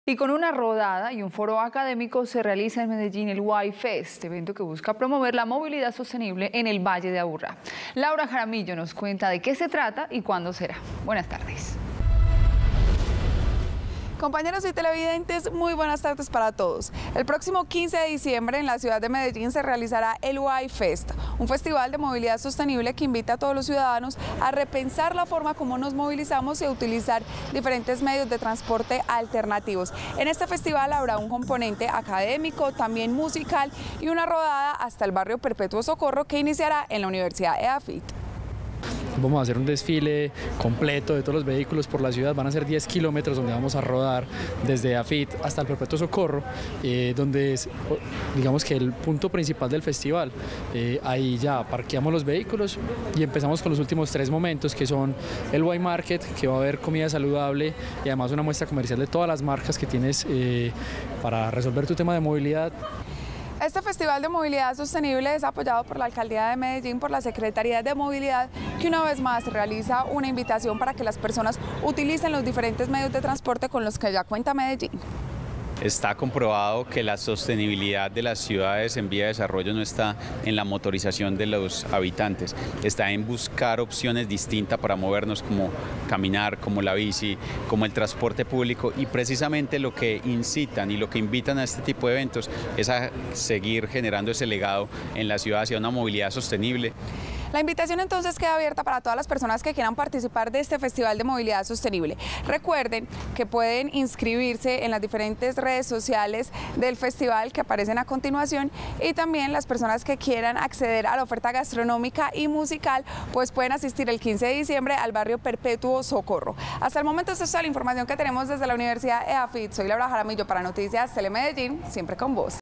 Y con una rodada y un foro académico se realiza en Medellín el Y-Fest, evento que busca promover la movilidad sostenible en el Valle de Aburrá. Laura Jaramillo nos cuenta de qué se trata y cuándo será. Buenas tardes. Compañeros y televidentes, muy buenas tardes para todos. El próximo 15 de diciembre en la ciudad de Medellín se realizará el Y-Fest, un festival de movilidad sostenible que invita a todos los ciudadanos a repensar la forma como nos movilizamos y a utilizar diferentes medios de transporte alternativos. En este festival habrá un componente académico, también musical y una rodada hasta el barrio Perpetuo Socorro que iniciará en la Universidad EAFIT. Vamos a hacer un desfile completo de todos los vehículos por la ciudad, van a ser 10 kilómetros donde vamos a rodar desde AFIT hasta el Perpetuo Socorro, donde es, digamos que el punto principal del festival. Ahí ya parqueamos los vehículos y empezamos con los últimos 3 momentos, que son el Y Market, que va a haber comida saludable y además una muestra comercial de todas las marcas que tienes para resolver tu tema de movilidad. Este Festival de Movilidad Sostenible es apoyado por la Alcaldía de Medellín, por la Secretaría de Movilidad, que una vez más realiza una invitación para que las personas utilicen los diferentes medios de transporte con los que ya cuenta Medellín. Está comprobado que la sostenibilidad de las ciudades en vía de desarrollo no está en la motorización de los habitantes, está en buscar opciones distintas para movernos, como caminar, como la bici, como el transporte público, y precisamente lo que incitan y lo que invitan a este tipo de eventos es a seguir generando ese legado en la ciudad hacia una movilidad sostenible. La invitación entonces queda abierta para todas las personas que quieran participar de este Festival de Movilidad Sostenible. Recuerden que pueden inscribirse en las diferentes redes sociales del festival que aparecen a continuación, y también las personas que quieran acceder a la oferta gastronómica y musical pues pueden asistir el 15 de diciembre al barrio Perpetuo Socorro. Hasta el momento esta es toda la información que tenemos desde la Universidad EAFIT. Soy Laura Jaramillo para Noticias Telemedellín, siempre con vos.